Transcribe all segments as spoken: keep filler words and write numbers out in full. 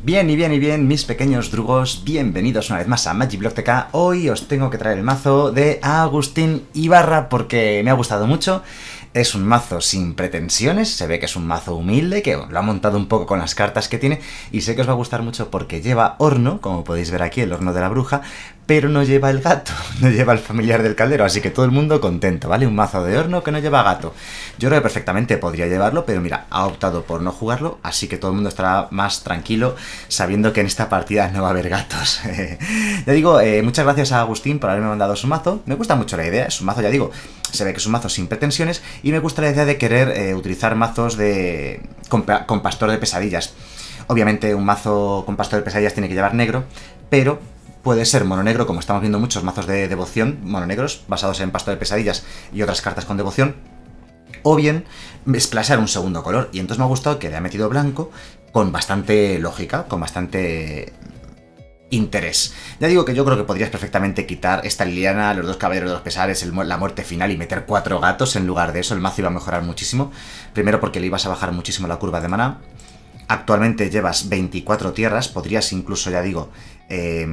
Bien y bien y bien, mis pequeños drugos, bienvenidos una vez más a MagicBlockTK. Hoy os tengo que traer el mazo de Agustín Ibarra porque me ha gustado mucho. Es un mazo sin pretensiones, se ve que es un mazo humilde, que lo ha montado un poco con las cartas que tiene, y sé que os va a gustar mucho porque lleva horno, como podéis ver aquí, el horno de la bruja, pero no lleva el gato, no lleva el familiar del caldero, así que todo el mundo contento, ¿vale? Un mazo de horno que no lleva gato. Yo creo que perfectamente podría llevarlo, pero mira, ha optado por no jugarlo, así que todo el mundo estará más tranquilo sabiendo que en esta partida no va a haber gatos. Ya digo, eh, muchas gracias a Agustín por haberme mandado su mazo, me gusta mucho la idea, es un mazo, ya digo, se ve que es un mazo sin pretensiones, y me gusta la idea de querer eh, utilizar mazos de con, con pastor de pesadillas. Obviamente un mazo con pastor de pesadillas tiene que llevar negro, pero puede ser mononegro, como estamos viendo muchos mazos de devoción mononegros, basados en pastor de pesadillas y otras cartas con devoción, o bien splashear un segundo color, y entonces me ha gustado que le ha metido blanco con bastante lógica, con bastante interés. Ya digo que yo creo que podrías perfectamente quitar esta Liliana, los dos caballeros de los pesares, el, la muerte final y meter cuatro gatos en lugar de eso. El mazo iba a mejorar muchísimo. Primero porque le ibas a bajar muchísimo la curva de maná. Actualmente llevas veinticuatro tierras, podrías incluso, ya digo, eh,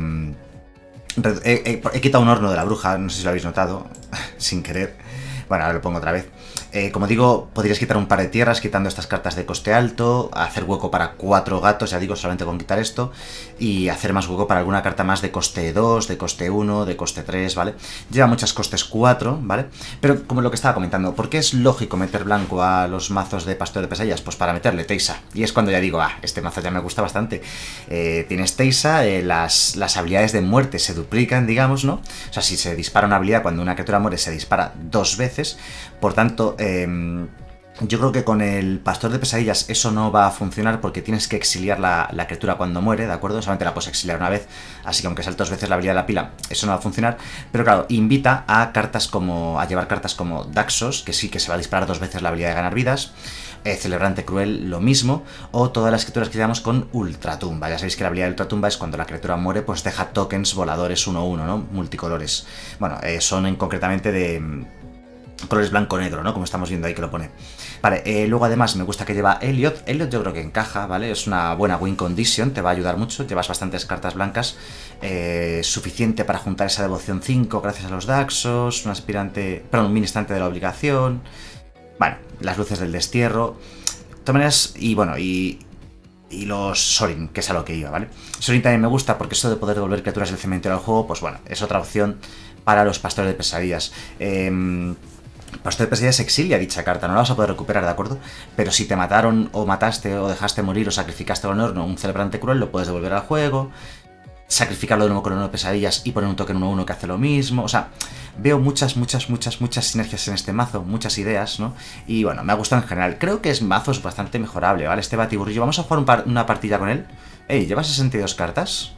he, he, he quitado un horno de la bruja, no sé si lo habéis notado, sin querer. Bueno, ahora lo pongo otra vez. Eh, como digo, podrías quitar un par de tierras quitando estas cartas de coste alto, hacer hueco para cuatro gatos, ya digo, solamente con quitar esto, y hacer más hueco para alguna carta más de coste dos, de coste uno, de coste tres, ¿vale? Lleva muchas costes cuatro, ¿vale? Pero como lo que estaba comentando, ¿por qué es lógico meter blanco a los mazos de pastor de pesadillas? Pues para meterle Teisa. Y es cuando ya digo, ah, este mazo ya me gusta bastante. Eh, tienes Teisa, eh, las, las habilidades de muerte se duplican, digamos, ¿no? O sea, si se dispara una habilidad cuando una criatura muere, se dispara dos veces. Por tanto, eh, yo creo que con el pastor de pesadillas eso no va a funcionar porque tienes que exiliar la, la criatura cuando muere, ¿de acuerdo? Solamente la puedes exiliar una vez, así que aunque saltes dos veces la habilidad de la pila, eso no va a funcionar. Pero claro, invita a cartas como a llevar cartas como Daxos, que sí que se va a disparar dos veces la habilidad de ganar vidas. Eh, Celebrante Cruel, lo mismo, o todas las criaturas que llamamos con Ultratumba. Ya sabéis que la habilidad de Ultratumba es cuando la criatura muere, pues deja tokens voladores uno uno, ¿no? Multicolores. Bueno, eh, son en, concretamente de colores blanco-negro, ¿no? Como estamos viendo ahí que lo pone. Vale, eh, luego además me gusta que lleva Elliot. Elliot yo creo que encaja, ¿vale? Es una buena win condition, te va a ayudar mucho. Llevas bastantes cartas blancas, eh, suficiente para juntar esa devoción cinco gracias a los Daxos, un aspirante, perdón, un ministrante de la obligación. Bueno, las luces del destierro. De todas maneras, y bueno, y... y los Sorin, que es a lo que iba, ¿vale? Sorin también me gusta porque eso de poder devolver criaturas del cementerio al juego, pues bueno, es otra opción para los pastores de pesadillas. Eh... Pastor de pesadillas exilia dicha carta, no la vas a poder recuperar, ¿de acuerdo? Pero si te mataron o mataste o dejaste morir o sacrificaste al horno un celebrante cruel, lo puedes devolver al juego, sacrificarlo de nuevo con el horno de pesadillas y poner un token uno uno que hace lo mismo. O sea, veo muchas, muchas, muchas, muchas sinergias en este mazo, muchas ideas, ¿no? Y bueno, me ha gustado en general. Creo que es mazo es bastante mejorable, ¿vale? Este batiburrillo, vamos a jugar un par una partida con él. Ey, ¿lleva sesenta y dos cartas?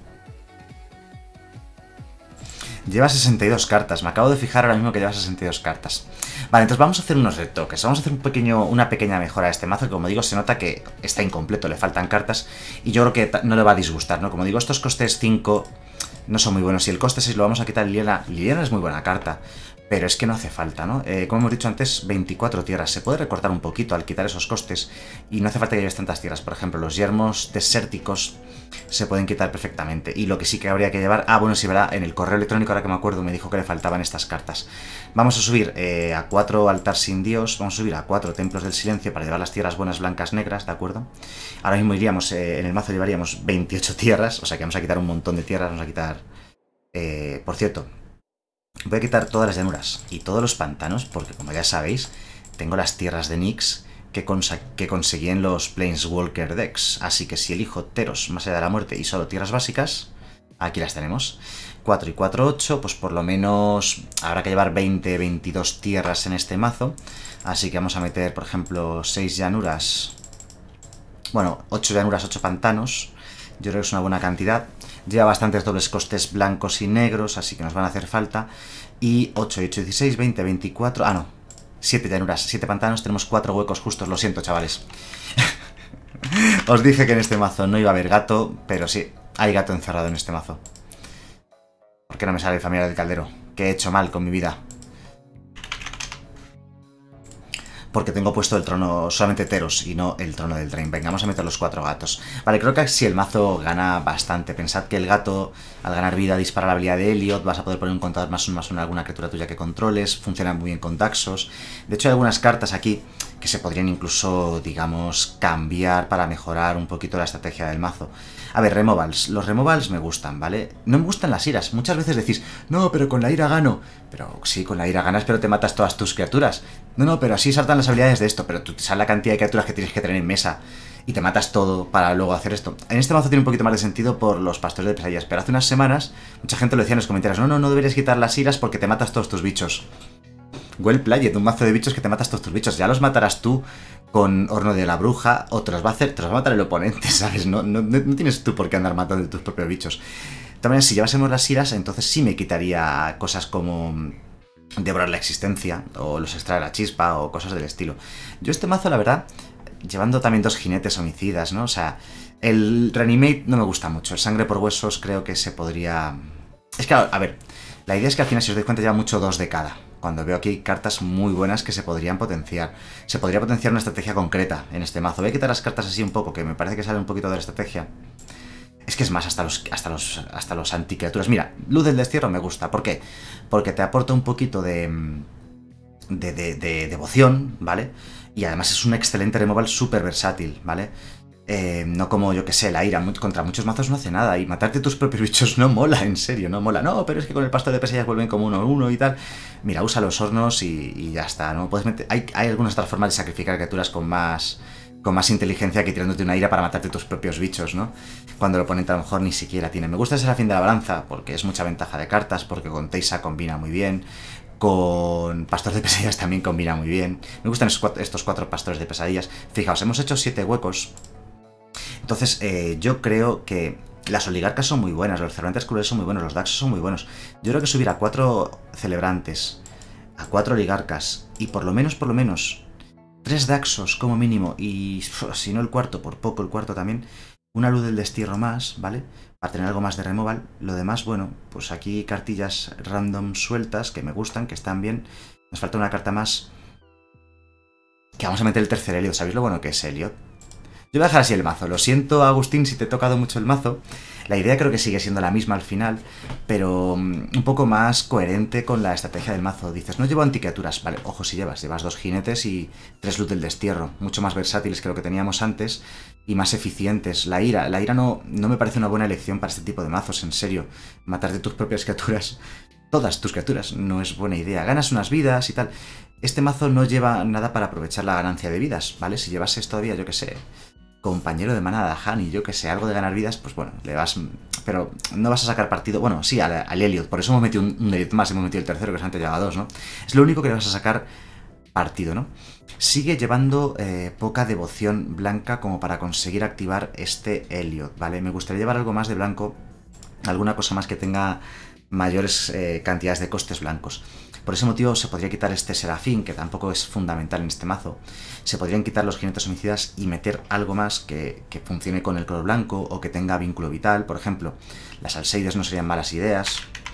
Lleva sesenta y dos cartas, me acabo de fijar ahora mismo que lleva sesenta y dos cartas. Vale, entonces vamos a hacer unos retoques, vamos a hacer un pequeño, una pequeña mejora a este mazo, que como digo, se nota que está incompleto, le faltan cartas, y yo creo que no le va a disgustar, ¿no? Como digo, estos costes cinco no son muy buenos, y el coste seis lo vamos a quitar a Liliana. Liliana es muy buena carta, pero es que no hace falta, ¿no? Eh, como hemos dicho antes, veinticuatro tierras, se puede recortar un poquito al quitar esos costes, y no hace falta que lleves tantas tierras. Por ejemplo, los yermos desérticos se pueden quitar perfectamente, y lo que sí que habría que llevar... Ah, bueno, sí, verá, en el correo electrónico, ahora que me acuerdo, me dijo que le faltaban estas cartas. Vamos a subir eh, a cuatro altar sin dios, vamos a subir a cuatro templos del silencio para llevar las tierras buenas, blancas, negras, ¿de acuerdo? Ahora mismo iríamos, eh, en el mazo llevaríamos veintiocho tierras, o sea que vamos a quitar un montón de tierras, vamos a quitar... Eh, por cierto, voy a quitar todas las llanuras y todos los pantanos, porque como ya sabéis, tengo las tierras de Nyx que, que conseguí en los Planeswalker decks. Así que si elijo Teros más allá de la muerte y solo tierras básicas, aquí las tenemos. cuatro y cuatro, ocho, pues por lo menos habrá que llevar veinte, veintidós tierras en este mazo. Así que vamos a meter, por ejemplo, seis llanuras. Bueno, ocho llanuras, ocho pantanos. Yo creo que es una buena cantidad. Lleva bastantes dobles costes blancos y negros, así que nos van a hacer falta. Y ocho, ocho, dieciséis, veinte, veinticuatro... Ah, no. siete llanuras, siete pantanos. Tenemos cuatro huecos justos. Lo siento, chavales. Os dije que en este mazo no iba a haber gato, pero sí, hay gato encerrado en este mazo. ¿Por qué no me sale el familiar del caldero? ¿Qué he hecho mal con mi vida? porque tengo puesto el trono solamente Teros y no el trono del Drain. Venga, vamos a meter los cuatro gatos. Vale, creo que si el mazo gana bastante. Pensad que el gato, al ganar vida, dispara la habilidad de Elliot. Vas a poder poner un contador más uno más uno a alguna criatura tuya que controles. Funciona muy bien con Daxos. De hecho, hay algunas cartas aquí que se podrían incluso, digamos, cambiar para mejorar un poquito la estrategia del mazo. A ver, removals. Los removals me gustan, ¿vale? No me gustan las iras. Muchas veces decís, no, pero con la ira gano. Pero sí, con la ira ganas, pero te matas todas tus criaturas. No, no, pero así saltan las habilidades de esto. Pero tú te sabes la cantidad de criaturas que tienes que tener en mesa y te matas todo para luego hacer esto. En este mazo tiene un poquito más de sentido por los pastores de pesadillas. Pero hace unas semanas, mucha gente lo decía en los comentarios, no, no, no deberías quitar las iras porque te matas todos tus bichos. Well played, un mazo de bichos que te matas todos tus bichos. Ya los matarás tú con Horno de la Bruja, o te los va a hacer, te los va a matar el oponente, ¿sabes? No, no, no tienes tú por qué andar matando tus propios bichos. También, si llevásemos las iras, entonces sí me quitaría cosas como devorar la existencia, o los extraer la chispa, o cosas del estilo. Yo este mazo, la verdad, llevando también dos jinetes homicidas, ¿no? O sea, el Reanimate no me gusta mucho. El Sangre por Huesos creo que se podría... Es que, a ver, la idea es que al final, si os dais cuenta, lleva mucho dos de cada. Cuando veo aquí cartas muy buenas que se podrían potenciar. Se podría potenciar una estrategia concreta en este mazo. Voy a quitar las cartas así un poco, que me parece que sale un poquito de la estrategia. Es que es más, hasta los, hasta los, hasta los anticriaturas. Mira, Luz del Destierro me gusta. ¿Por qué? Porque te aporta un poquito de, de, de, de devoción, ¿vale? Y además es un excelente removal súper versátil, ¿vale? Eh, no como, yo que sé, la ira contra muchos mazos no hace nada. Y matarte tus propios bichos no mola, en serio, no mola. No, pero es que con el pasto de pesadillas vuelven como uno a uno y tal. Mira, usa los hornos y, y ya está, ¿no? Puedes meter... hay, hay algunas otras formas de sacrificar criaturas con más... con más inteligencia que tirándote una ira para matarte tus propios bichos, ¿no? Cuando el oponente a lo mejor ni siquiera tiene. Me gusta ese Serafín de la Balanza porque es mucha ventaja de cartas, porque con Teisa combina muy bien, con Pastor de Pesadillas también combina muy bien. Me gustan estos cuatro Pastores de Pesadillas. Fijaos, hemos hecho siete huecos. Entonces, eh, yo creo que las oligarcas son muy buenas, los celebrantes crueles son muy buenos, los daxos son muy buenos. Yo creo que subir a cuatro celebrantes, a cuatro oligarcas y por lo menos, por lo menos, tres daxos como mínimo y uf, si no el cuarto, por poco el cuarto también, una Luz del Destierro más, ¿vale? Para tener algo más de removal. Lo demás, bueno, pues aquí cartillas random sueltas que me gustan, que están bien. Nos falta una carta más que vamos a meter el tercer Elliot. ¿Sabéis lo bueno que es Elliot? Yo voy a dejar así el mazo. Lo siento, Agustín, si te he tocado mucho el mazo. La idea creo que sigue siendo la misma al final, pero um, un poco más coherente con la estrategia del mazo. Dices, no llevo anticriaturas. Vale, ojo si llevas. Llevas dos jinetes y tres Luz del Destierro. Mucho más versátiles que lo que teníamos antes y más eficientes. La ira. La ira no, no me parece una buena elección para este tipo de mazos, en serio. Matar de tus propias criaturas, todas tus criaturas, no es buena idea. Ganas unas vidas y tal. Este mazo no lleva nada para aprovechar la ganancia de vidas, ¿vale? Si llevases todavía, yo qué sé... compañero de manada, Hani, yo que sé, algo de ganar vidas, pues bueno, le vas... Pero no vas a sacar partido... Bueno, sí, al, al Elliot, por eso hemos metido un, un Elliot más, hemos metido el tercero, que es antes llegaba a dos, ¿no? Es lo único que le vas a sacar partido, ¿no? Sigue llevando eh, poca devoción blanca como para conseguir activar este Elliot, ¿vale? Me gustaría llevar algo más de blanco, alguna cosa más que tenga mayores eh, cantidades de costes blancos. Por ese motivo se podría quitar este Serafín, que tampoco es fundamental en este mazo. Se podrían quitar los jinetes homicidas y meter algo más que, que funcione con el color blanco o que tenga vínculo vital. Por ejemplo, las Alseides no serían malas ideas.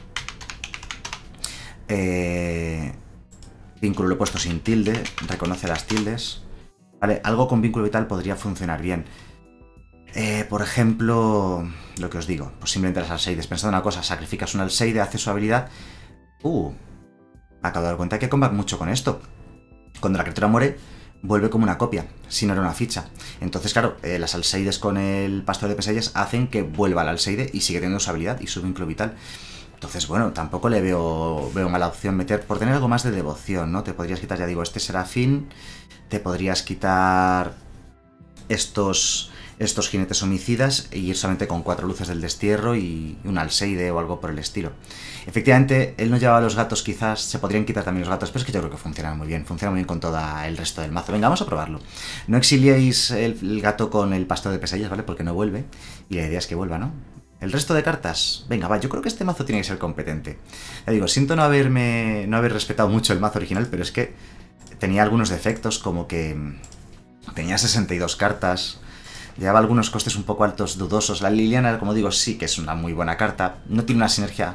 Eh, vínculo lo he puesto sin tilde, reconoce las tildes. Vale, algo con vínculo vital podría funcionar bien. Eh, por ejemplo, lo que os digo, pues simplemente las Alseides. Pensad una cosa, sacrificas una Alseide, hace su habilidad... Uh... Me acabo de dar cuenta que combat mucho con esto. Cuando la criatura muere, vuelve como una copia, si no era una ficha. Entonces, claro, eh, las Alseides con el Pastor de Pesadillas hacen que vuelva la Alseide y sigue teniendo su habilidad y su vínculo vital. Entonces, bueno, tampoco le veo, veo mala opción meter, por tener algo más de devoción, ¿no? Te podrías quitar, ya digo, este Serafín, te podrías quitar estos... estos jinetes homicidas e ir solamente con cuatro Luces del Destierro y un Alseide o algo por el estilo. Efectivamente, él no llevaba los gatos, quizás se podrían quitar también los gatos, pero es que yo creo que funcionan muy bien, funciona muy bien con todo el resto del mazo. Venga, vamos a probarlo. No exiliéis el, el gato con el Pastor de Pesadillas, ¿vale? Porque no vuelve, y la idea es que vuelva, ¿no? El resto de cartas, venga, va, yo creo que este mazo tiene que ser competente. Ya digo, siento no haberme no haber respetado mucho el mazo original, pero es que tenía algunos defectos, como que tenía sesenta y dos cartas... Llevaba algunos costes un poco altos, dudosos. La Liliana, como digo, sí que es una muy buena carta. No tiene una sinergia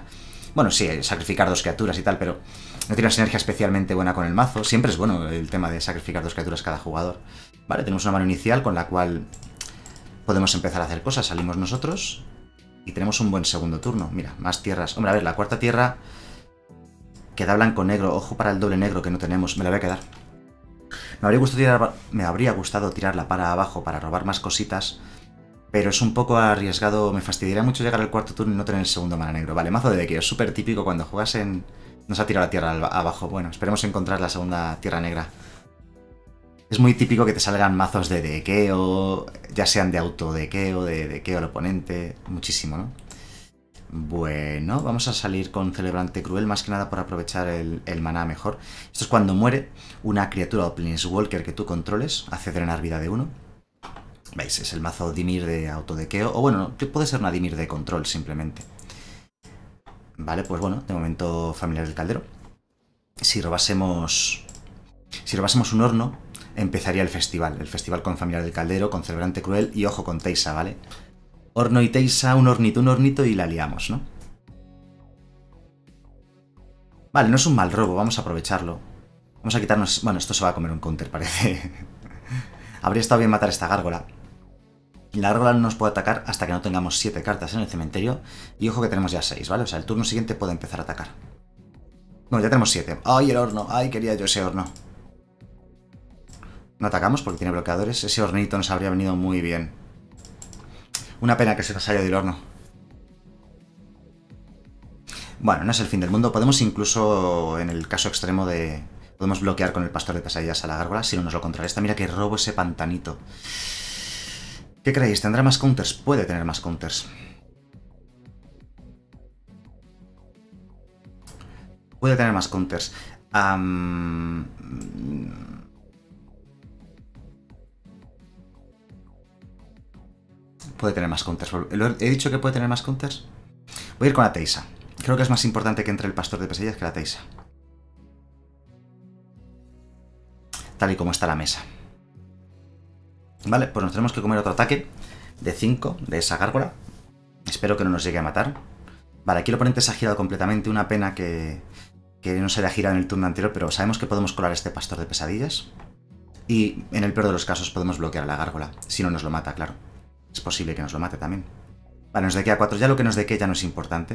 Bueno, sí, sacrificar dos criaturas y tal, pero no tiene una sinergia especialmente buena con el mazo. Siempre es bueno el tema de sacrificar dos criaturas cada jugador. Vale, tenemos una mano inicial con la cual podemos empezar a hacer cosas. Salimos nosotros y tenemos un buen segundo turno. Mira, más tierras. Hombre, a ver, la cuarta tierra queda blanco-negro. Ojo para el doble negro que no tenemos. Me la voy a quedar. Me habría gustado, tirar, me habría gustado tirarla para abajo para robar más cositas, pero es un poco arriesgado. Me fastidiaría mucho llegar al cuarto turno y no tener el segundo mana negro. Vale, mazo de Dekeo. Es súper típico cuando juegas en... Nos ha tirado la tierra abajo. Bueno, esperemos encontrar la segunda tierra negra. Es muy típico que te salgan mazos de Dekeo, ya sean de autodequeo, de Dekeo al oponente. Muchísimo, ¿no? Bueno, vamos a salir con Celebrante Cruel, más que nada por aprovechar el, el maná mejor. Esto es cuando muere una criatura o Planeswalker que tú controles, hace drenar vida de uno. ¿Veis? Es el mazo Dimir de autodequeo, o bueno, puede ser una Dimir de control simplemente. Vale, pues bueno, de momento Familiar del Caldero. Si robásemos... Si robásemos un horno, empezaría el festival. El festival con Familiar del Caldero, con Celebrante Cruel y ojo con Teisa, ¿vale? Horno y Teisa, un hornito, un hornito y la liamos, ¿no? Vale, no es un mal robo, vamos a aprovecharlo. Vamos a quitarnos... Bueno, esto se va a comer un counter, parece. Habría estado bien matar esta gárgola. La gárgola no nos puede atacar hasta que no tengamos siete cartas en el cementerio. Y ojo que tenemos ya seis, ¿vale? O sea, el turno siguiente puede empezar a atacar. Bueno, ya tenemos siete. ¡Ay, el horno! ¡Ay, quería yo ese horno! No atacamos porque tiene bloqueadores. Ese hornito nos habría venido muy bien. Una pena que se nos haya del horno. Bueno, no es el fin del mundo. Podemos incluso, en el caso extremo de... Podemos bloquear con el pastor de pesadillas a la gárgola si no nos lo contrarresta. Mira que robo ese pantanito. ¿Qué creéis? ¿Tendrá más counters? Puede tener más counters. Puede tener más counters. Um... Puede tener más counters. ¿He dicho que puede tener más counters? Voy a ir con la Teisa. Creo que es más importante que entre el pastor de pesadillas que la Teisa. Tal y como está la mesa. Vale, pues nos tenemos que comer otro ataque de cinco de esa gárgola. Espero que no nos llegue a matar. Vale, aquí el oponente se ha girado completamente. Una pena que, que no se haya girado en el turno anterior, pero sabemos que podemos colar este pastor de pesadillas. Y en el peor de los casos podemos bloquear a la gárgola. Si no nos lo mata, claro. Es posible que nos lo mate también. Vale, nos dequea cuatro. Ya lo que nos dequea ya no es importante.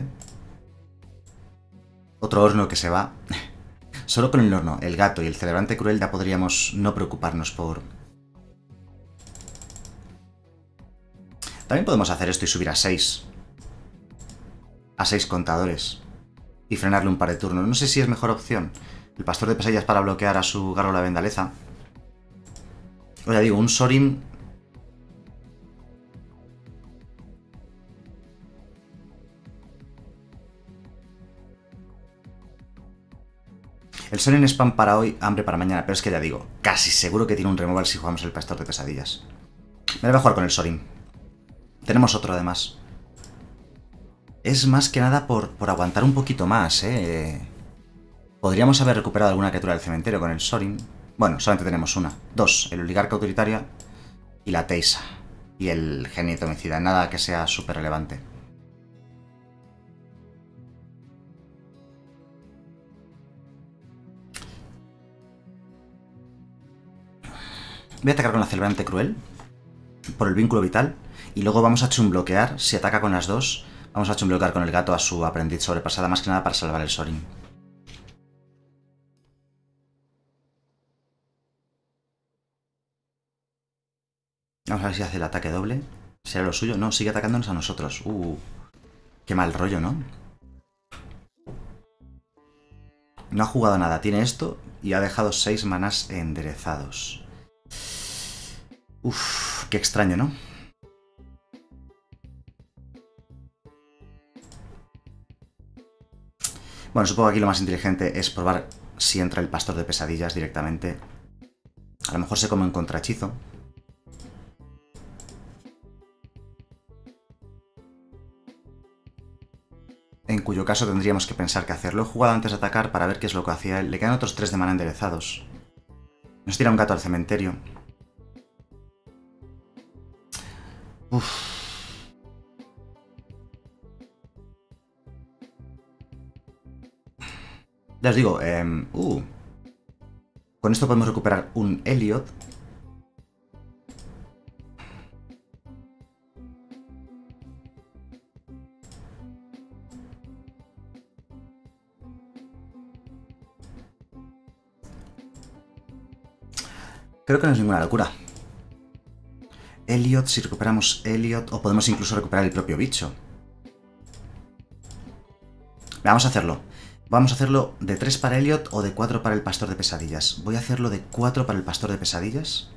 Otro horno que se va. Solo con el horno, el gato y el Celebrante Cruel ya podríamos no preocuparnos por... También podemos hacer esto y subir a seis. A seis contadores. Y frenarle un par de turnos. No sé si es mejor opción. El pastor de pesadillas para bloquear a su gárgola vendaleza. O ya digo, un Sorin... El Sorin es pan para hoy, hambre para mañana. Pero es que ya digo, casi seguro que tiene un removal si jugamos el pastor de pesadillas. Me voy a jugar con el Sorin. Tenemos otro además. Es más que nada por, por aguantar un poquito más, ¿eh? Podríamos haber recuperado alguna criatura del cementerio con el Sorin. Bueno, solamente tenemos una. Dos, el Oligarca Autoritaria y la Teisa. Y el Genio Homicida. Nada que sea súper relevante. Voy a atacar con la Celebrante Cruel. Por el vínculo vital. Y luego vamos a chumbloquear. Si ataca con las dos, vamos a chumbloquear con el gato a su aprendiz sobrepasada. Más que nada para salvar el Sorin. Vamos a ver si hace el ataque doble. ¿Será lo suyo? No, sigue atacándonos a nosotros. Uh, qué mal rollo, ¿no? No ha jugado nada. Tiene esto y ha dejado seis manás enderezados. Uf, qué extraño, ¿no? Bueno, supongo que aquí lo más inteligente es probar si entra el pastor de pesadillas directamente. A lo mejor se come un contrahechizo. En cuyo caso tendríamos que pensar qué hacerlo. He jugado antes de atacar para ver qué es lo que hacía él. Le quedan otros tres de mana enderezados. Nos tira un gato al cementerio. Uff. Ya os digo, eh, uh, con esto podemos recuperar un Elliot. Creo que no es ninguna locura. Elliot, si recuperamos Elliot, o podemos incluso recuperar el propio bicho. Vamos a hacerlo. Vamos a hacerlo de tres para Elliot o de cuatro para el pastor de pesadillas. Voy a hacerlo de cuatro para el pastor de pesadillas.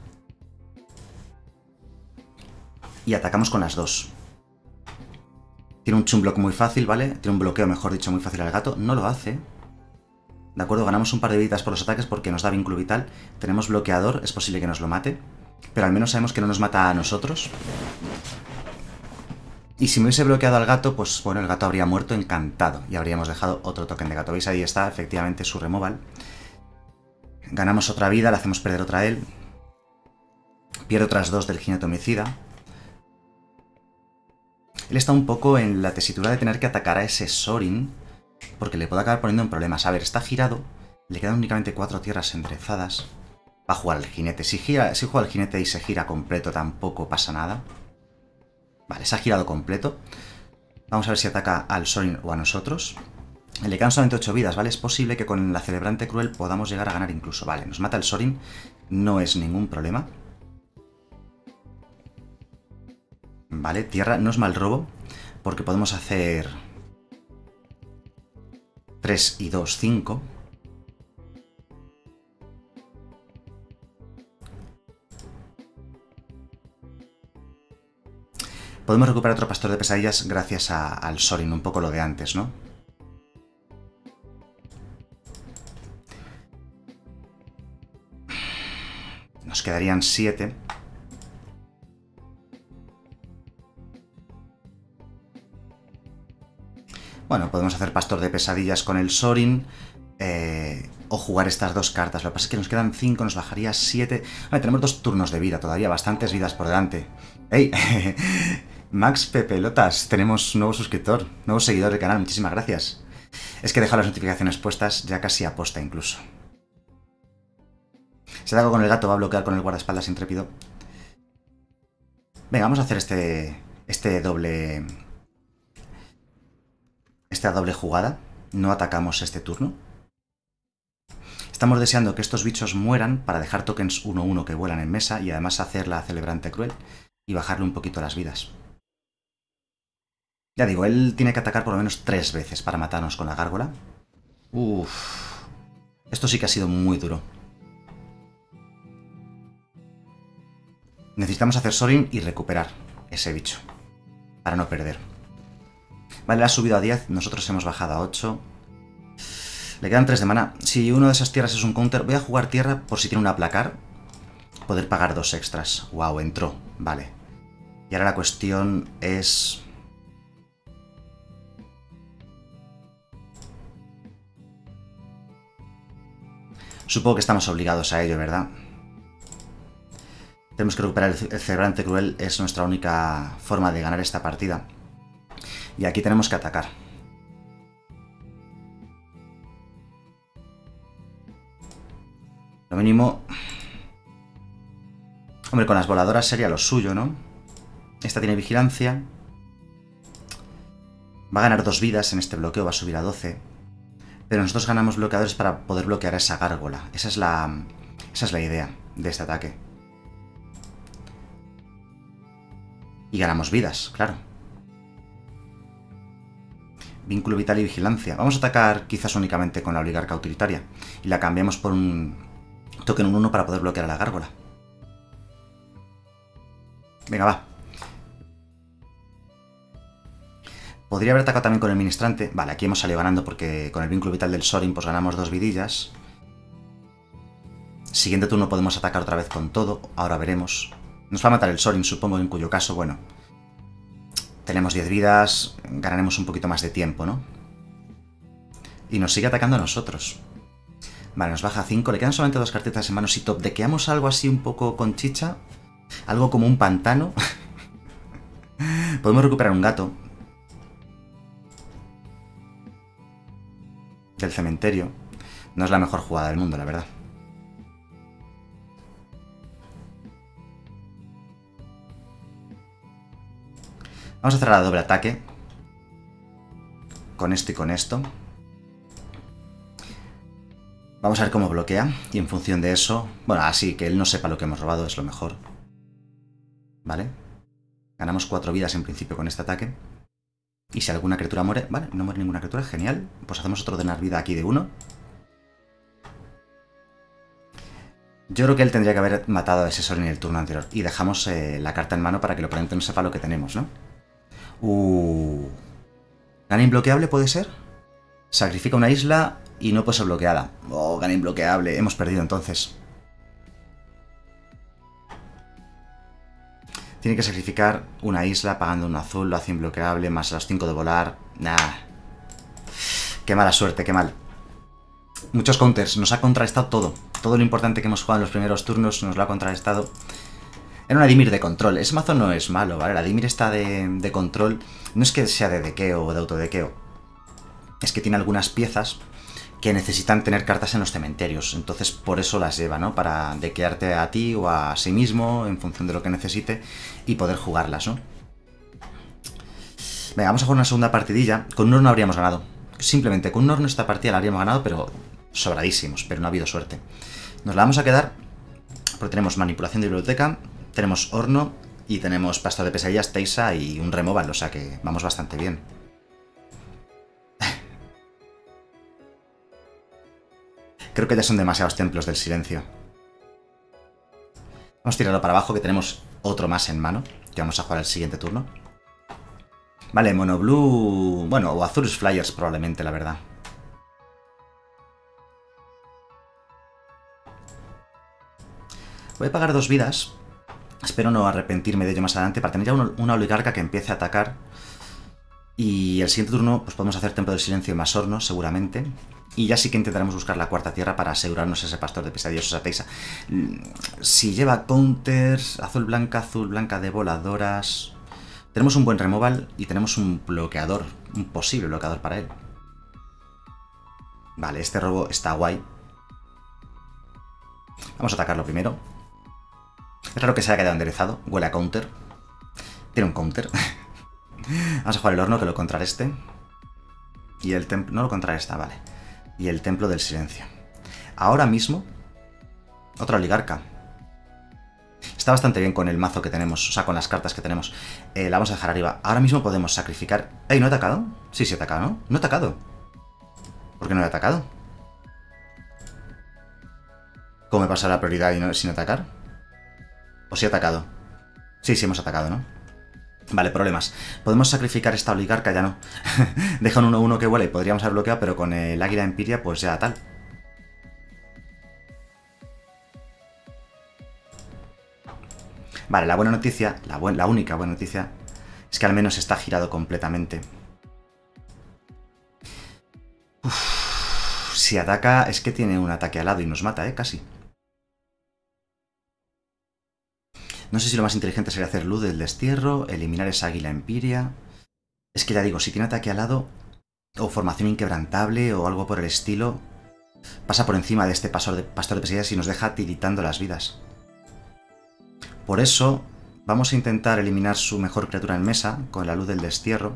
Y atacamos con las dos. Tiene un chumblock muy fácil, ¿vale? Tiene un bloqueo, mejor dicho, muy fácil al gato. No lo hace. De acuerdo, ganamos un par de vidas por los ataques porque nos da vínculo vital. Tenemos bloqueador, es posible que nos lo mate. Pero al menos sabemos que no nos mata a nosotros. Y si me hubiese bloqueado al gato, pues bueno, el gato habría muerto encantado. Y habríamos dejado otro token de gato. ¿Veis? Ahí está, efectivamente, su removal. Ganamos otra vida, le hacemos perder otra a él. Pierde otras dos del jinete homicida. Él está un poco en la tesitura de tener que atacar a ese Sorin, porque le puede acabar poniendo en problemas. A ver, está girado, le quedan únicamente cuatro tierras enderezadas. Va a jugar el jinete. Si, gira, si juega el jinete y se gira completo, tampoco pasa nada. Vale, se ha girado completo. Vamos a ver si ataca al Sorin o a nosotros. Le quedan solamente ocho vidas, ¿vale? Es posible que con la celebrante cruel podamos llegar a ganar incluso. Vale, nos mata el Sorin, no es ningún problema. Vale, tierra no es mal robo, porque podemos hacer tres y dos, cinco. Podemos recuperar otro pastor de pesadillas gracias a, al Sorin, un poco lo de antes, ¿no? Nos quedarían siete. Bueno, podemos hacer pastor de pesadillas con el Sorin. Eh, o jugar estas dos cartas. Lo que pasa es que nos quedan cinco, nos bajaría siete. Vale, tenemos dos turnos de vida todavía, bastantes vidas por delante. ¡Ey! Max Pepelotas, tenemos un nuevo suscriptor, nuevo seguidor del canal, muchísimas gracias. Es que he dejado las notificaciones puestas ya casi a posta incluso. Si ataco con el gato va a bloquear con el guardaespaldas intrépido. Venga, vamos a hacer este, este doble... Esta doble jugada. No atacamos este turno. Estamos deseando que estos bichos mueran para dejar tokens uno uno que vuelan en mesa y además hacer la celebrante cruel y bajarle un poquito las vidas. Ya digo, él tiene que atacar por lo menos tres veces para matarnos con la gárgola. Uff. Esto sí que ha sido muy duro. Necesitamos hacer Sorin y recuperar ese bicho para no perder. Vale, le ha subido a diez, nosotros hemos bajado a ocho. Le quedan tres de mana. Si uno de esas tierras es un counter, voy a jugar tierra por si tiene un aplacar. Poder pagar dos extras. Wow, entró. Vale. Y ahora la cuestión es... Supongo que estamos obligados a ello, ¿verdad? Tenemos que recuperar el, el celebrante cruel. Es nuestra única forma de ganar esta partida. Y aquí tenemos que atacar. Lo mínimo... Hombre, con las voladoras sería lo suyo, ¿no? Esta tiene vigilancia. Va a ganar dos vidas en este bloqueo, va a subir a doce. Pero nosotros ganamos bloqueadores para poder bloquear a esa gárgola. Esa es la, esa es la idea de este ataque. Y ganamos vidas, claro. Vínculo vital y vigilancia. Vamos a atacar quizás únicamente con la oligarca utilitaria. Y la cambiamos por un token uno uno para poder bloquear a la gárgola. Venga, va. Podría haber atacado también con el ministrante. Vale, aquí hemos salido ganando porque con el vínculo vital del Sorin pues ganamos dos vidillas. Siguiente turno podemos atacar otra vez con todo. Ahora veremos. Nos va a matar el Sorin, supongo, en cuyo caso, bueno... Tenemos diez vidas, ganaremos un poquito más de tiempo, ¿no? Y nos sigue atacando a nosotros. Vale, nos baja cinco, le quedan solamente dos cartitas en mano. Si topdequeamos algo así un poco con chicha, algo como un pantano, podemos recuperar un gato del cementerio. No es la mejor jugada del mundo, la verdad. Vamos a hacer la doble ataque. Con esto y con esto. Vamos a ver cómo bloquea. Y en función de eso... Bueno, así que él no sepa lo que hemos robado es lo mejor. ¿Vale? Ganamos cuatro vidas en principio con este ataque. Y si alguna criatura muere... Vale, no muere ninguna criatura, genial. Pues hacemos otro drenar vida aquí de uno. Yo creo que él tendría que haber matado a ese Sol en el turno anterior. Y dejamos eh, la carta en mano para que el oponente no sepa lo que tenemos, ¿no? Uh... ¿Gana imbloqueable puede ser? Sacrifica una isla y no puede ser bloqueada. Oh, gana imbloqueable. Hemos perdido entonces. Tiene que sacrificar una isla pagando un azul, lo hace imbloqueable, más los cinco de volar. Nah. Qué mala suerte, qué mal. Muchos counters, nos ha contrarrestado todo. Todo lo importante que hemos jugado en los primeros turnos nos lo ha contrarrestado. Era una Dimir de control. Ese mazo no es malo, ¿vale? La Dimir está de, de control. No es que sea de dequeo o de autodequeo. Es que tiene algunas piezas que necesitan tener cartas en los cementerios. Entonces por eso las lleva, ¿no? Para dequearte a ti o a sí mismo en función de lo que necesite y poder jugarlas, ¿no? Venga, vamos a jugar una segunda partidilla. Con un horno habríamos ganado. Simplemente con un horno esta partida la habríamos ganado, pero sobradísimos, pero no ha habido suerte. Nos la vamos a quedar porque tenemos manipulación de biblioteca, tenemos horno y tenemos pastor de pesadillas, Teisa y un removal, o sea que vamos bastante bien. Creo que ya son demasiados templos del silencio. Vamos a tirarlo para abajo, que tenemos otro más en mano, que vamos a jugar el siguiente turno. Vale, mono blue... Bueno, o azules flyers probablemente, la verdad. Voy a pagar dos vidas. Espero no arrepentirme de ello más adelante para tener ya una oligarca que empiece a atacar. Y el siguiente turno pues podemos hacer Templo del Silencio y más horno, seguramente. Y ya sí que intentaremos buscar la cuarta tierra para asegurarnos ese pastor de pesadillas, esa Teisa. Si lleva counters, azul blanca, azul blanca de voladoras... Tenemos un buen removal y tenemos un bloqueador, un posible bloqueador para él. Vale, este robo está guay. Vamos a atacarlo primero. Es raro que se haya quedado enderezado, huele a counter. Tiene un counter. Vamos a jugar el horno que lo contrarreste. Y el templo... No lo contrarresta, vale. Y el templo del silencio. Ahora mismo... Otra oligarca. Está bastante bien con el mazo que tenemos, o sea, con las cartas que tenemos. Eh, la vamos a dejar arriba. Ahora mismo podemos sacrificar... ¡Ey, no he atacado! Sí, sí he atacado, ¿no? No he atacado. ¿Por qué no he atacado? ¿Cómo me pasa la prioridad y no, sin atacar? ¿O sí he atacado? Sí, sí hemos atacado, ¿no? Vale, problemas. Podemos sacrificar esta oligarca, ya no. Deja un uno uno que vuela y podríamos haber bloqueado, pero con el águila empiria, pues ya tal. Vale, la buena noticia, la, buen, la única buena noticia, es que al menos está girado completamente. Uf, si ataca, es que tiene un ataque al lado y nos mata, ¿eh? Casi. No sé si lo más inteligente sería hacer luz del destierro, eliminar esa águila empiria. Es que ya digo, si tiene ataque al lado, o formación inquebrantable, o algo por el estilo, pasa por encima de este pastor de, pastor de pesadillas y nos deja tiritando las vidas. Por eso, vamos a intentar eliminar su mejor criatura en mesa, con la luz del destierro.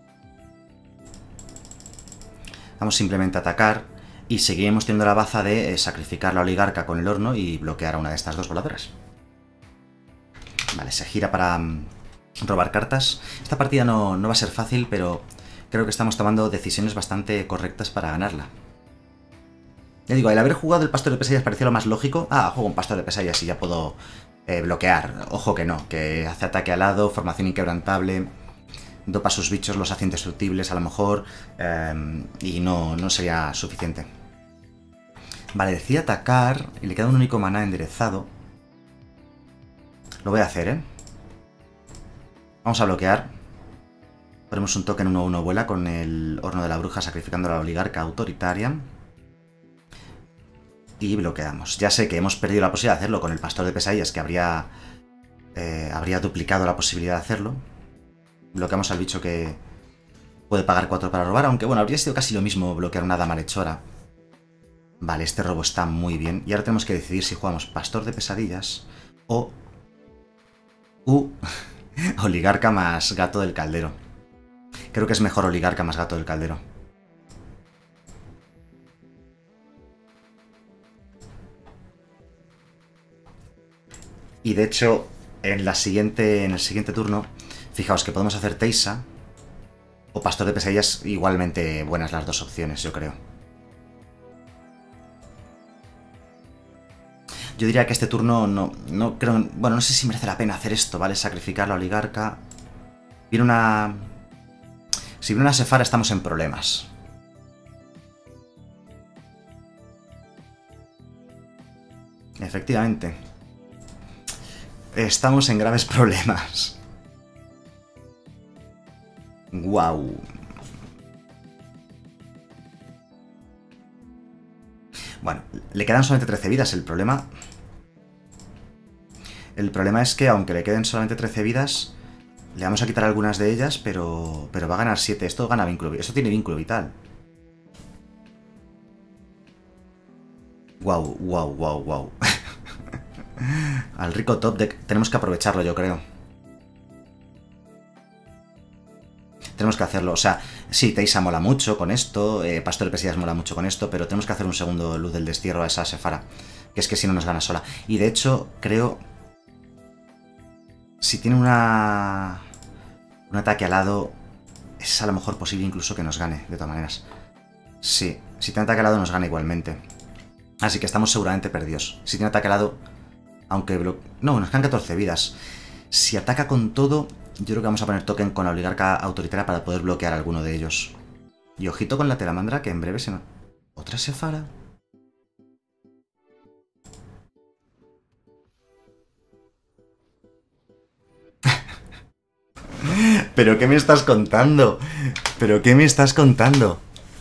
Vamos simplemente a atacar, y seguiremos teniendo la baza de eh, sacrificar la oligarca con el horno y bloquear a una de estas dos voladoras. Vale, se gira para um, robar cartas. Esta partida no, no va a ser fácil, pero creo que estamos tomando decisiones bastante correctas para ganarla. Ya digo, el haber jugado el pastor de pesadillas parecía lo más lógico. Ah, juego un pastor de pesadillas y ya puedo eh, bloquear. Ojo que no, que hace ataque al lado, formación inquebrantable, dopa a sus bichos, los hace indestructibles a lo mejor, eh, y no, no sería suficiente. Vale, decide atacar y le queda un único maná enderezado. Lo voy a hacer, ¿eh? Vamos a bloquear. Ponemos un token uno uno vuela con el horno de la bruja sacrificando a la oligarca autoritaria. Y bloqueamos. Ya sé que hemos perdido la posibilidad de hacerlo con el pastor de pesadillas, que habría, eh, habría duplicado la posibilidad de hacerlo. Bloqueamos al bicho que puede pagar cuatro para robar, aunque bueno, habría sido casi lo mismo bloquear una hada malhechora. Vale, este robo está muy bien. Y ahora tenemos que decidir si jugamos Pastor de Pesadillas o... U... Oligarca más Gato del Caldero. Creo que es mejor Oligarca más Gato del Caldero. Y de hecho, en, la siguiente, en el siguiente turno, fijaos que podemos hacer Teisa o Pastor de Pesadillas, igualmente buenas las dos opciones, yo creo. Yo diría que este turno no, no creo... Bueno, no sé si merece la pena hacer esto, ¿vale? Sacrificar la oligarca. Viene una... Si viene una Sephara estamos en problemas. Efectivamente. Estamos en graves problemas. Guau. Bueno, le quedan solamente trece vidas. El problema... El problema es que aunque le queden solamente trece vidas, le vamos a quitar algunas de ellas, pero, pero va a ganar siete. Esto gana vínculo. Esto tiene vínculo vital. Guau, guau, guau, guau. Al rico top deck tenemos que aprovecharlo, yo creo. Tenemos que hacerlo. O sea, sí, Teisa mola mucho con esto, eh, Pastor de Pesadillas mola mucho con esto, pero tenemos que hacer un segundo Luz del Destierro a esa Sephara. Que es que si no nos gana sola. Y de hecho, creo... Si tiene una... Un ataque alado, es a lo mejor posible incluso que nos gane, de todas maneras. Sí, si tiene ataque alado nos gana igualmente. Así que estamos seguramente perdidos. Si tiene ataque alado, aunque... Blo... No, nos quedan catorce vidas. Si ataca con todo, yo creo que vamos a poner token con la oligarca autoritaria para poder bloquear a alguno de ellos. Y ojito con la Telamandra, que en breve se nos... ¿Otra Sephara? ¿Pero qué me estás contando? ¿Pero qué me estás contando?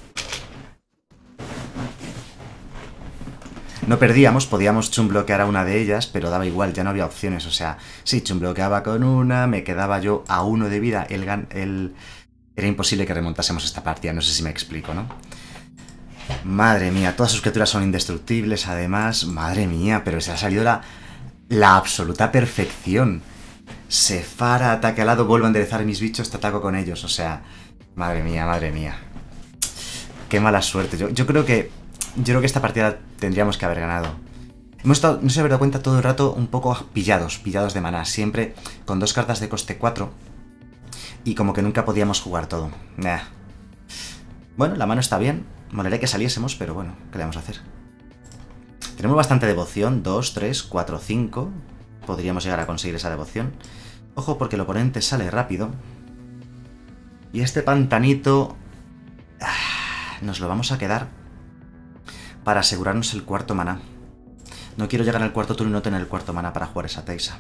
No perdíamos, podíamos chumbloquear a una de ellas, pero daba igual, ya no había opciones. O sea, si chumbloqueaba con una, me quedaba yo a uno de vida. El, el... Era imposible que remontásemos esta partida, no sé si me explico, ¿no? Madre mía, todas sus criaturas son indestructibles, además. Madre mía, pero se ha salido la, la absoluta perfección. Sephara, ataque alado, vuelvo a enderezar mis bichos, te ataco con ellos. O sea, madre mía, madre mía. Qué mala suerte. Yo, yo creo que... Yo creo que esta partida tendríamos que haber ganado. Hemos estado, no sé si haber dado cuenta, todo el rato un poco pillados, pillados de maná. Siempre con dos cartas de coste cuatro. Y como que nunca podíamos jugar todo. Nah. Bueno, la mano está bien. Molaría que saliésemos, pero bueno, ¿qué le vamos a hacer? Tenemos bastante devoción. dos, tres, cuatro, cinco. Podríamos llegar a conseguir esa devoción. Ojo, porque el oponente sale rápido. Y este pantanito... Ah, nos lo vamos a quedar para asegurarnos el cuarto maná. No quiero llegar al cuarto turno y no tener el cuarto maná para jugar esa Teisa.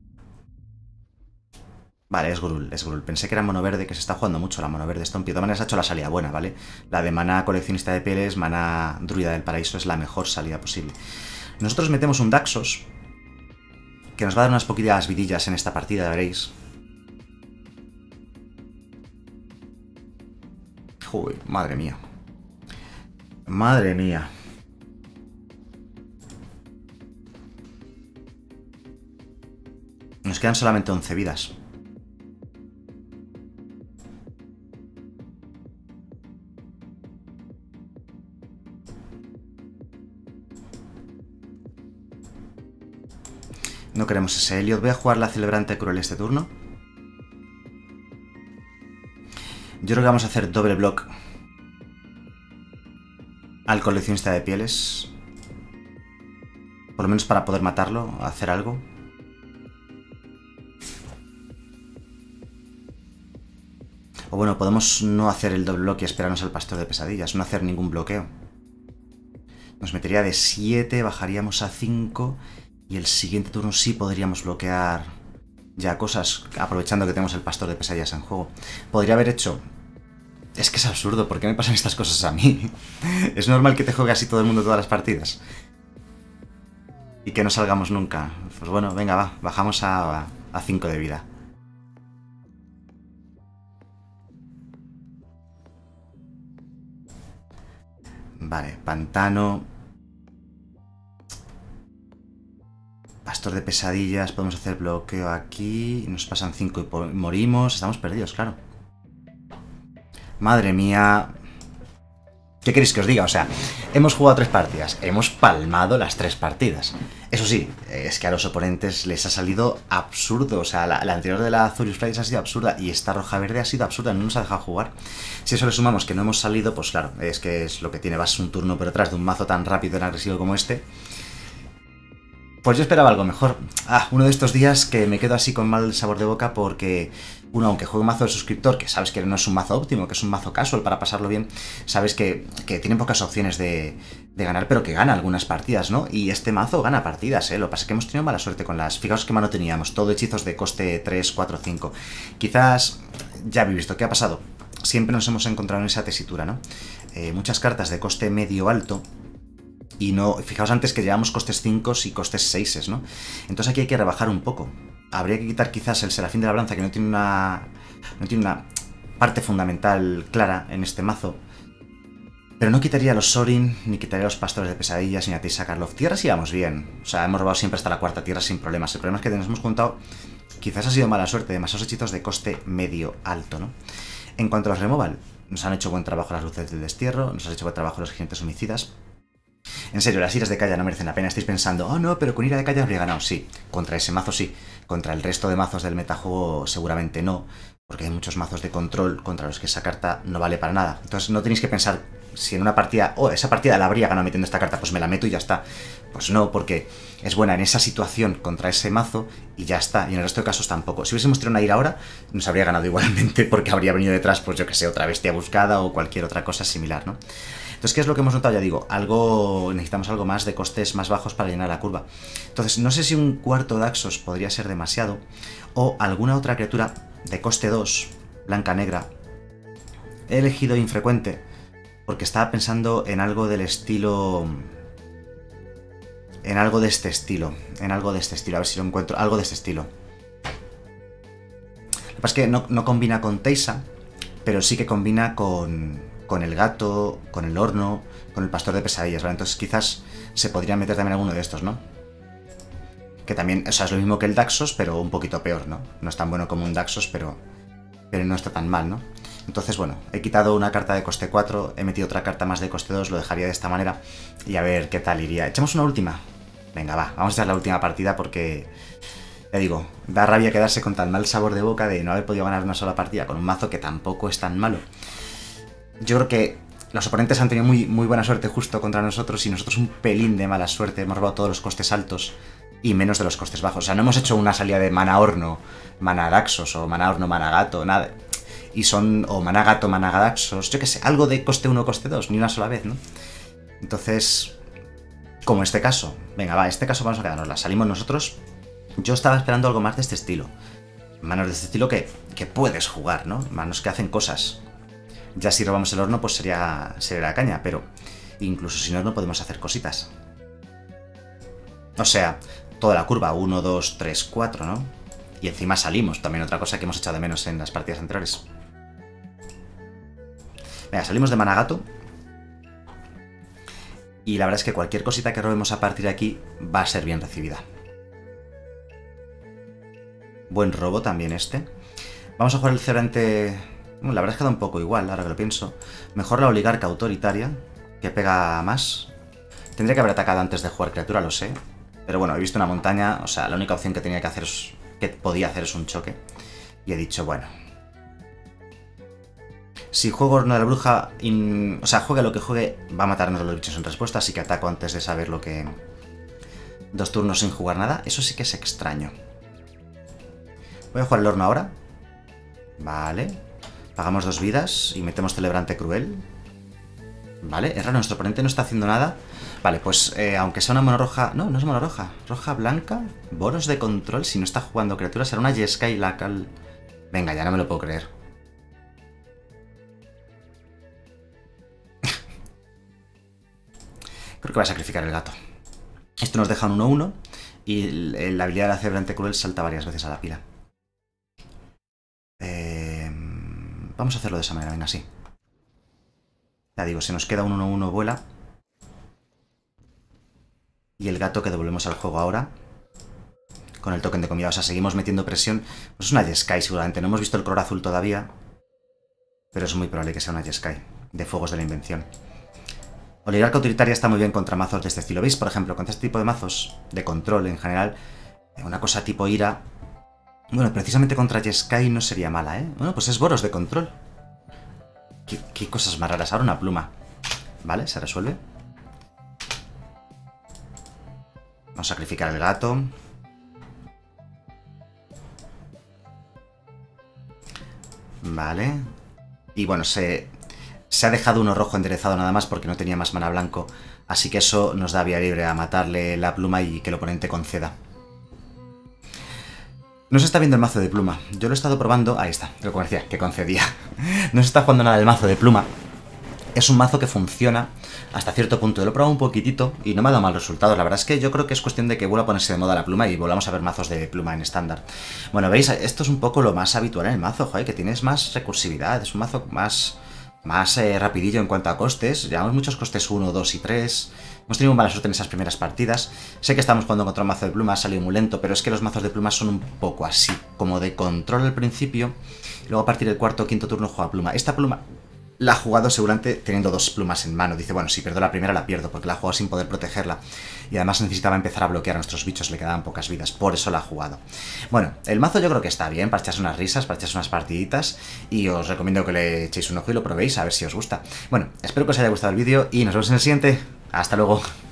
Vale, es Grul, es Grul. Pensé que era mono verde, que se está jugando mucho la mono verde. Esto en pie de maneras ha hecho la salida buena, ¿vale? La de maná coleccionista de pieles, maná druida del paraíso es la mejor salida posible. Nosotros metemos un Daxos, que nos va a dar unas poquitas vidillas en esta partida, veréis. Uy, madre mía. Madre mía. Nos quedan solamente once vidas. No queremos ese Elliot. Voy a jugar la Celebrante Cruel este turno. Yo creo que vamos a hacer doble block al coleccionista de pieles. Por lo menos para poder matarlo, hacer algo. O bueno, podemos no hacer el doble bloque y esperarnos al Pastor de Pesadillas, no hacer ningún bloqueo. Nos metería de siete, bajaríamos a cinco y el siguiente turno sí podríamos bloquear ya cosas, aprovechando que tenemos el Pastor de Pesadillas en juego. Podría haber hecho... Es que es absurdo, ¿por qué me pasan estas cosas a mí? Es normal que te juegue así todo el mundo todas las partidas. Y que no salgamos nunca. Pues bueno, venga, va, bajamos a, a cinco de vida. Vale, pantano. Pastor de pesadillas, podemos hacer bloqueo aquí. Nos pasan cinco y morimos. Estamos perdidos, claro. Madre mía. ¿Qué queréis que os diga? O sea, hemos jugado tres partidas, hemos palmado las tres partidas. Eso sí, es que a los oponentes les ha salido absurdo. O sea, la, la anterior de la Azurius Fridays ha sido absurda y esta roja verde ha sido absurda, no nos ha dejado jugar. Si eso le sumamos que no hemos salido, pues claro, es que es lo que tiene. Vas un turno por detrás de un mazo tan rápido y tan agresivo como este. Pues yo esperaba algo mejor. Ah, uno de estos días que me quedo así con mal sabor de boca porque uno, aunque juegue un mazo de suscriptor, que sabes que no es un mazo óptimo, que es un mazo casual para pasarlo bien, sabes que, que tiene pocas opciones de, de ganar, pero que gana algunas partidas, ¿no? Y este mazo gana partidas, ¿eh? Lo que pasa es que hemos tenido mala suerte con las... Fijaos qué mano teníamos, todo hechizos de coste tres, cuatro, cinco. Quizás, ya habéis visto, ¿qué ha pasado? Siempre nos hemos encontrado en esa tesitura, ¿no? Eh, muchas cartas de coste medio-alto. Y no, fijaos antes que llevamos costes cinco y costes seis, ¿no? Entonces aquí hay que rebajar un poco. Habría que quitar quizás el Serafín de la Balanza, que no tiene una, no tiene una parte fundamental clara en este mazo. Pero no quitaría los Sorin, ni quitaría los Pastores de Pesadillas, ni a Teysa Karlov. Tierras íbamos bien. O sea, hemos robado siempre hasta la cuarta tierra sin problemas. El problema es que nos hemos juntado, quizás ha sido mala suerte, demasiados hechizos de coste medio-alto, ¿no? En cuanto a los removal, nos han hecho buen trabajo las luces del destierro, nos han hecho buen trabajo los gigantes homicidas. En serio, las iras de Kaya no merecen la pena. Estáis pensando, oh no, pero con ira de Kaya habría ganado. Sí, contra ese mazo sí. Contra el resto de mazos del metajuego seguramente no. Porque hay muchos mazos de control contra los que esa carta no vale para nada. Entonces no tenéis que pensar si en una partida, oh, esa partida la habría ganado metiendo esta carta, pues me la meto y ya está. Pues no, porque es buena en esa situación contra ese mazo y ya está. Y en el resto de casos tampoco. Si hubiésemos tirado una ira ahora, nos habría ganado igualmente porque habría venido detrás, pues yo que sé, otra bestia buscada o cualquier otra cosa similar, ¿no? Entonces, ¿qué es lo que hemos notado? Ya digo, algo necesitamos algo más de costes más bajos para llenar la curva. Entonces, no sé si un cuarto Daxos podría ser demasiado, o alguna otra criatura de coste dos, blanca-negra. He elegido infrecuente, porque estaba pensando en algo del estilo... En algo de este estilo, en algo de este estilo, a ver si lo encuentro, algo de este estilo. Lo que pasa es que no, no combina con Teysa, pero sí que combina con... con el gato, con el horno, con el pastor de pesadillas, ¿vale? Entonces quizás se podría meter también alguno de estos, ¿no? Que también, o sea, es lo mismo que el Daxos, pero un poquito peor, ¿no? No es tan bueno como un Daxos, pero, pero no está tan mal, ¿no? Entonces, bueno, he quitado una carta de coste cuatro, he metido otra carta más de coste dos, lo dejaría de esta manera y a ver qué tal iría. ¿Echamos una última? Venga, va, vamos a echar la última partida porque... Ya digo, da rabia quedarse con tan mal sabor de boca de no haber podido ganar una sola partida con un mazo que tampoco es tan malo. Yo creo que los oponentes han tenido muy, muy buena suerte justo contra nosotros y nosotros un pelín de mala suerte. Hemos robado todos los costes altos y menos de los costes bajos. O sea, no hemos hecho una salida de mana horno, mana Daxos o mana horno, mana gato, nada. Y son, o mana gato, mana Daxos, yo qué sé, algo de coste uno, coste dos, ni una sola vez, ¿no? Entonces, como este caso, venga, va, este caso vamos a quedarnos. Salimos nosotros. Yo estaba esperando algo más de este estilo. Manos de este estilo que, que puedes jugar, ¿no? Manos que hacen cosas. Ya si robamos el horno, pues sería, sería la caña, pero incluso sin horno podemos hacer cositas. O sea, toda la curva, uno, dos, tres, cuatro, ¿no? Y encima salimos, también otra cosa que hemos echado de menos en las partidas anteriores. Venga, salimos de Managato. Y la verdad es que cualquier cosita que robemos a partir de aquí va a ser bien recibida. Buen robo también este. Vamos a jugar el Cerante... Bueno, la verdad es que da un poco igual, ahora que lo pienso. Mejor la oligarca autoritaria, que pega más. Tendría que haber atacado antes de jugar criatura, lo sé. Pero bueno, he visto una montaña, o sea, la única opción que tenía que hacer es, que podía hacer es un choque. Y he dicho, bueno. Si juego horno de la bruja, in... o sea, juegue lo que juegue, va a matarnos a los bichos en respuesta, así que ataco antes de saber lo que... Dos turnos sin jugar nada, eso sí que es extraño. Voy a jugar el horno ahora. Vale. Pagamos dos vidas y metemos Celebrante Cruel. Vale, es raro, nuestro oponente no está haciendo nada. Vale, pues eh, aunque sea una mono roja... No, no es mono roja. Roja blanca. Boros de control. Si no está jugando criaturas, será una Jeskai Lacal. Venga, ya no me lo puedo creer. Creo que va a sacrificar el gato. Esto nos deja un uno uno. Y la habilidad de la Celebrante Cruel salta varias veces a la pila. Eh... Vamos a hacerlo de esa manera, venga, así. Ya digo, se nos queda un uno uno vuela. Y el gato que devolvemos al juego ahora con el token de comida. O sea, seguimos metiendo presión. Pues es una Jeskai seguramente. No hemos visto el color azul todavía, pero es muy probable que sea una Jeskai de Fuegos de la Invención. Oligarca Autoritaria está muy bien contra mazos de este estilo. ¿Veis? Por ejemplo, contra este tipo de mazos de control en general, una cosa tipo Ira. Bueno, precisamente contra Jeskai no sería mala, ¿eh? Bueno, pues es Boros de control. ¿Qué, qué cosas más raras? Ahora una pluma. Vale, se resuelve. Vamos a sacrificar el gato. Vale. Y bueno, se, se ha dejado uno rojo enderezado nada más porque no tenía más mana blanco. Así que eso nos da vía libre a matarle la pluma y que el oponente conceda. No se está viendo el mazo de pluma. Yo lo he estado probando. Ahí está, lo que decía, que concedía. No se está jugando nada del mazo de pluma. Es un mazo que funciona hasta cierto punto. Lo he probado un poquitito y no me ha dado mal resultados. La verdad es que yo creo que es cuestión de que vuelva a ponerse de moda la pluma y volvamos a ver mazos de pluma en estándar. Bueno, veis, esto es un poco lo más habitual en el mazo, joder, que tienes más recursividad. Es un mazo más, más eh, rapidillo en cuanto a costes. Llevamos muchos costes uno, dos y tres. Hemos tenido mala suerte en esas primeras partidas. Sé que estamos jugando contra un mazo de pluma, ha salido muy lento, pero es que los mazos de pluma son un poco así, como de control al principio, y luego a partir del cuarto o quinto turno juega pluma. Esta pluma la ha jugado seguramente teniendo dos plumas en mano. Dice, bueno, si pierdo la primera la pierdo, porque la ha jugado sin poder protegerla. Y además necesitaba empezar a bloquear a nuestros bichos, le quedaban pocas vidas, por eso la ha jugado. Bueno, el mazo yo creo que está bien, para echarse unas risas, para echarse unas partiditas. Y os recomiendo que le echéis un ojo y lo probéis, a ver si os gusta. Bueno, espero que os haya gustado el vídeo y nos vemos en el siguiente. Hasta luego.